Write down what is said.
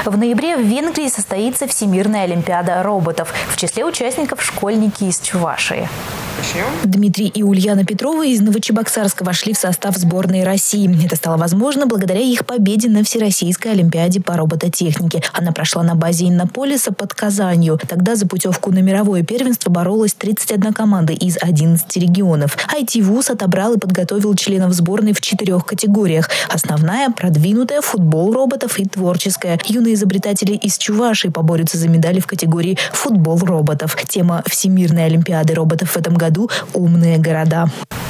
В ноябре в Венгрии состоится Всемирная олимпиада роботов. В числе участников школьники из Чувашии. Дмитрий и Ульяна Петровы из Новочебоксарска вошли в состав сборной России. Это стало возможно благодаря их победе на Всероссийской олимпиаде по робототехнике. Она прошла на базе Иннополиса под Казанью. Тогда за путевку на мировое первенство боролась 31 команда из 11 регионов. IT-вуз отобрал и подготовил членов сборной в 4 категориях. Основная, продвинутая, футбол роботов и творческая. Юные изобретатели из Чувашии поборются за медали в категории футбол роботов. Тема Всемирной олимпиады роботов в этом году – умные города.